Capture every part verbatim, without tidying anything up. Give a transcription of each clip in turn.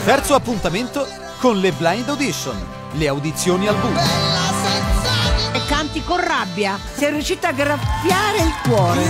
Terzo appuntamento con le Blind Audition, le audizioni al buio. E canti con rabbia, sei riuscita a graffiare il cuore.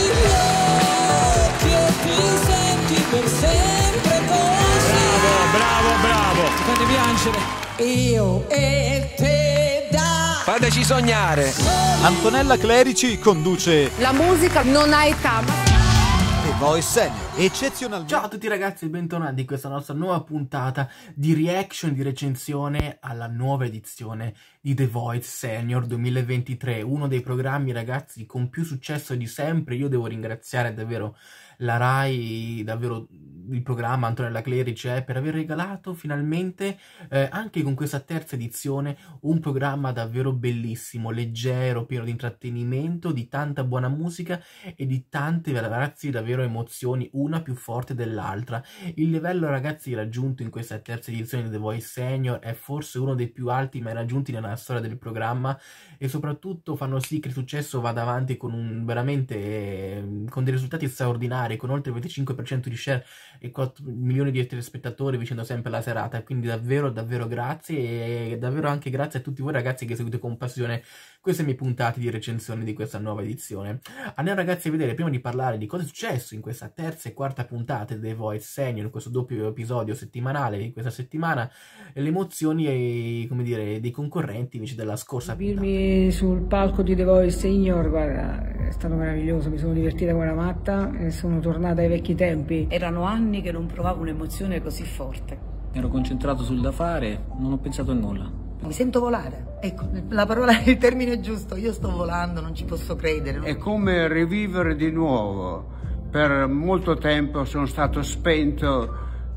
Bravo, bravo, bravo. Fate piangere. Io e te da. Fateci sognare. Antonella Clerici conduce La musica non ha età. The Voice Senior, eccezionalmente. Ciao a tutti ragazzi e bentornati in questa nostra nuova puntata di reaction, di recensione alla nuova edizione di The Voice Senior duemilaventitré, uno dei programmi ragazzi con più successo di sempre. Io devo ringraziare davvero la Rai, davvero il programma, Antonella Clerici, eh, per aver regalato finalmente eh, anche con questa terza edizione un programma davvero bellissimo, leggero, pieno di intrattenimento, di tanta buona musica e di tante ragazzi davvero emozioni, una più forte dell'altra. Il livello ragazzi raggiunto in questa terza edizione di The Voice Senior è forse uno dei più alti mai raggiunti nella storia del programma, e soprattutto fanno sì che il successo vada avanti con un veramente eh, con dei risultati straordinari, con oltre il venticinque per cento di share e quattro milioni di telespettatori vicino sempre alla serata. Quindi davvero davvero grazie, e davvero anche grazie a tutti voi ragazzi che seguite con passione queste mie puntate di recensione di questa nuova edizione. Andiamo ragazzi a vedere, prima di parlare di cosa è successo in questa terza e quarta puntata di The Voice Senior, in questo doppio episodio settimanale di questa settimana, le emozioni e, come dire, dei concorrenti invece della scorsa puntata. Esibirmi sul palco di The Voice Senior, guarda, è stato meraviglioso, mi sono divertita come una matta e sono tornata ai vecchi tempi. Erano anni che non provavo un'emozione così forte. Ero concentrato sul da fare, non ho pensato a nulla. Mi sento volare. Ecco, la parola, il termine è giusto. Io sto volando, non ci posso credere. È come rivivere di nuovo. Per molto tempo sono stato spento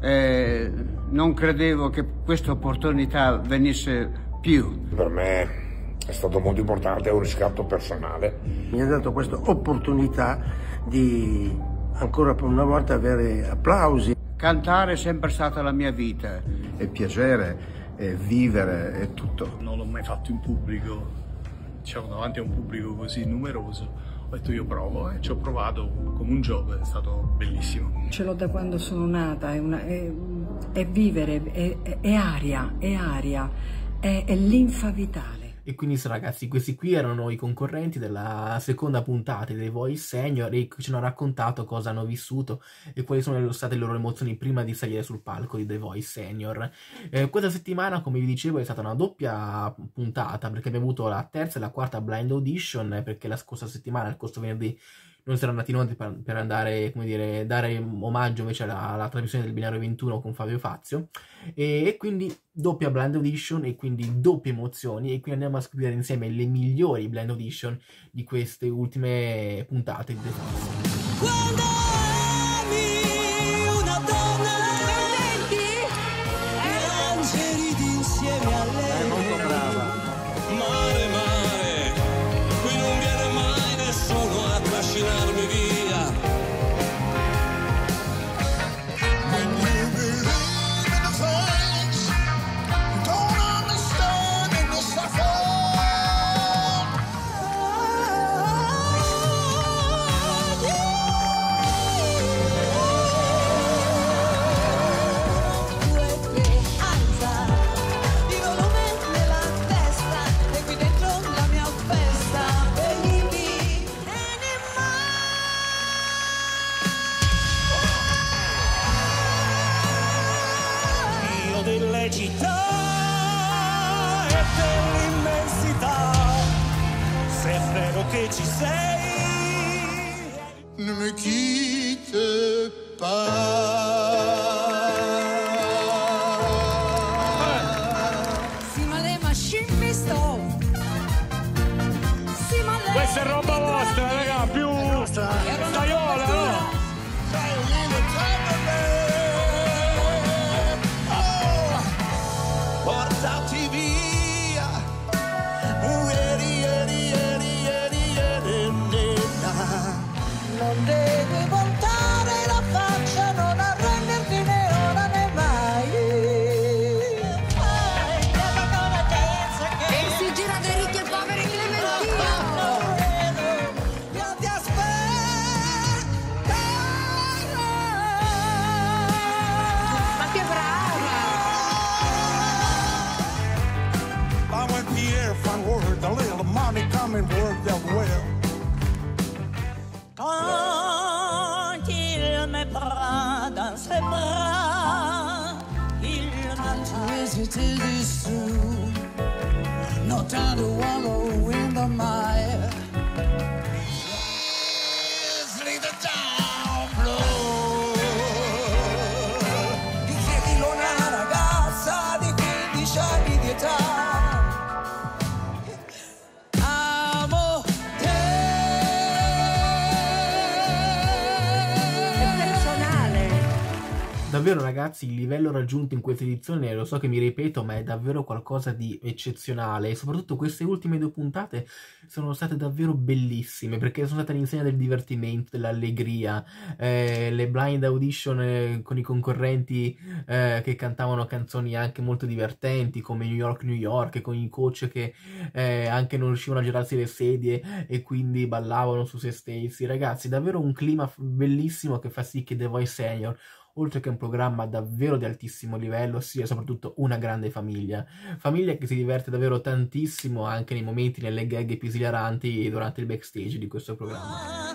e non credevo che questa opportunità venisse più. Per me è stato molto importante, è un riscatto personale. Mi ha dato questa opportunità di ancora per una volta avere applausi. Cantare è sempre stata la mia vita. È piacere, è vivere, è tutto. Non l'ho mai fatto in pubblico, diciamo davanti a un pubblico così numeroso. Ho detto io provo e ci ho provato come un gioco, è stato bellissimo. Ce l'ho da quando sono nata, è, una, è, è vivere, è, è, è aria, è aria, è, è linfa vitale. E quindi ragazzi, questi qui erano i concorrenti della seconda puntata dei Voice Senior e ci hanno raccontato cosa hanno vissuto e quali sono state le loro emozioni prima di salire sul palco di The Voice Senior. Eh, questa settimana, come vi dicevo, è stata una doppia puntata, perché abbiamo avuto la terza e la quarta blind audition, perché la scorsa settimana, il scorso venerdì, non si erano andati in onda per, per andare, come dire, dare omaggio invece alla, alla trasmissione del Binario ventuno con Fabio Fazio, e, e quindi doppia blind audition e quindi doppie emozioni, e quindi andiamo a scoprire insieme le migliori blind audition di queste ultime puntate di The Voice. Quando ami una donna, piangere insieme a lei. È molto brava. Mare, mare, qui non viene mai nessuno a trascinarmi via. When you believe in the things you don't understand in this life. Delle città e dell'immensità, se è vero che ci sei, ne me quitte pas. Si ma le machine sto. Si ma le. Questa è roba vostra, raga, più staiola, no? Portati via, ieri, ieri, ieri, ieri, ieri, non devi voltare la faccia, non arrenderti né ora né mai. E si gira dei ricchi e poveri Clementino. Io ti aspetto. Ma che brava! Prada sembra il mangiare. No time to wallow in the mire. Leave the down blow. Ti chiedi una ragazza di quindici anni di età. Davvero ragazzi, il livello raggiunto in questa edizione, lo so che mi ripeto, ma è davvero qualcosa di eccezionale e soprattutto queste ultime due puntate sono state davvero bellissime perché sono state all'insegna del divertimento, dell'allegria, eh, le blind audition eh, con i concorrenti eh, che cantavano canzoni anche molto divertenti come New York New York, con i coach che eh, anche non riuscivano a girarsi le sedie e quindi ballavano su se stessi. Ragazzi, davvero un clima bellissimo che fa sì che The Voice Senior, oltre che un programma davvero di altissimo livello, sia soprattutto una grande famiglia. Famiglia che si diverte davvero tantissimo anche nei momenti, nelle gag più esilaranti durante il backstage di questo programma.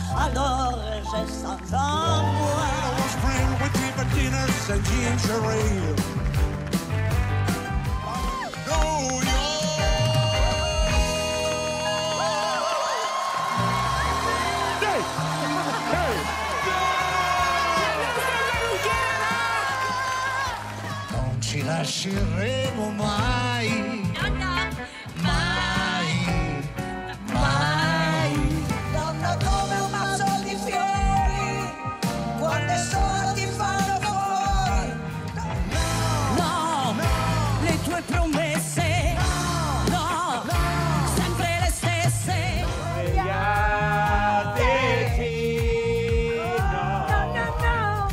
Ci lasceremo mai, mai, mai. Donna come un mazzo di fiori, quante soldi fanno fuori. No, no, le tue promesse, no, no, sempre le stesse. Svegliatevi, no, no, no,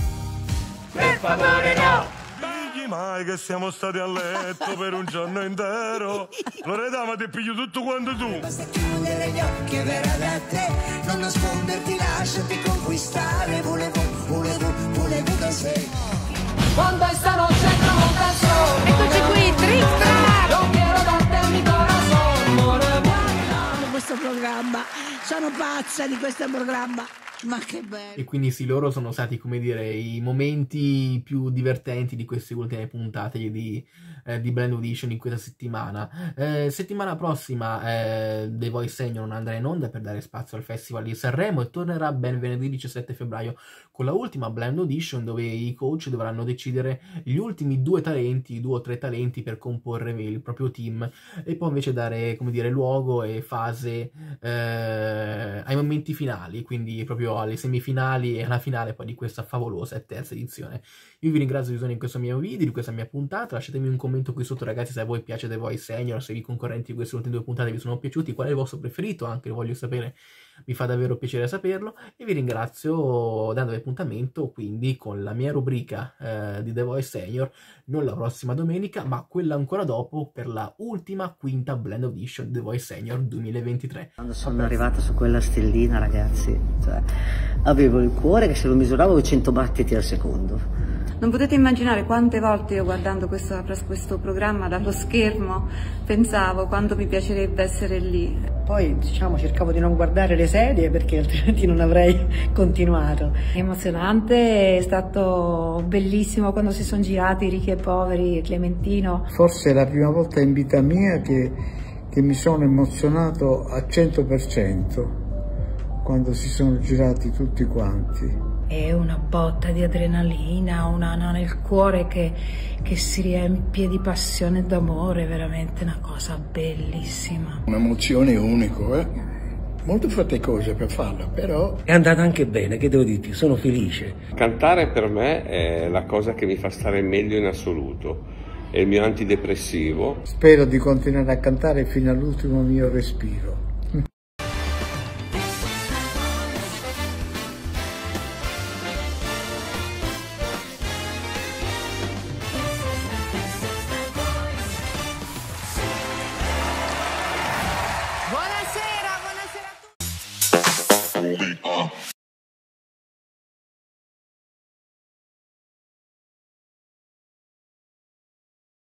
per favore no. Mai che siamo stati a letto per un giorno intero. Loredana, ti piglio tutto quanto tu. Basta chiudere gli occhi e veramente non nasconderti, lasciati conquistare. Volevo, volevo, volevo da sé. Quando esta noche no canzone. Eccoci qui, Trick Track. Non quiero darte mi corazón. Questo programma, sono pazza di questo programma. Ma che bello! E quindi sì, loro sono stati, come dire, i momenti più divertenti di queste ultime puntate di, eh, di Blind Audition in questa settimana. Eh, settimana prossima eh, The Voice Senior non andrà in onda per dare spazio al Festival di Sanremo e tornerà ben venerdì diciassette febbraio con la ultima Blind Audition, dove i coach dovranno decidere gli ultimi due talenti, due o tre talenti per comporre il proprio team e poi invece dare, come dire, luogo e fase eh, ai momenti finali, quindi proprio alle semifinali e alla finale poi di questa favolosa e terza edizione. Io vi ringrazio di essere in questo mio video, di questa mia puntata. Lasciatemi un commento qui sotto ragazzi se a voi piace The Voice Senior, se i concorrenti di queste ultime due puntate vi sono piaciuti, qual è il vostro preferito, anche lo voglio sapere, mi fa davvero piacere saperlo. E vi ringrazio dandovi appuntamento quindi con la mia rubrica eh, di The Voice Senior, non la prossima domenica ma quella ancora dopo, per la ultima quinta Blind Audition The Voice Senior duemilaventitré. Quando sono arrivata su quella stellina ragazzi, cioè, avevo il cuore che se lo misuravo cento battiti al secondo. Non potete immaginare quante volte io guardando questo, questo programma dallo schermo pensavo quanto mi piacerebbe essere lì. Poi diciamo cercavo di non guardare le sedie perché altrimenti non avrei continuato. Emozionante, è stato bellissimo quando si sono girati Ricchi e Poveri e Clementino. Forse è la prima volta in vita mia che, che mi sono emozionato al cento per cento quando si sono girati tutti quanti. È una botta di adrenalina, una no, nel cuore che, che si riempie di passione e d'amore, veramente una cosa bellissima. Un'emozione unica, eh? Molto faticosa per farla, però... È andata anche bene, che devo dirti, sono felice. Cantare per me è la cosa che mi fa stare meglio in assoluto, è il mio antidepressivo. Spero di continuare a cantare fino all'ultimo mio respiro.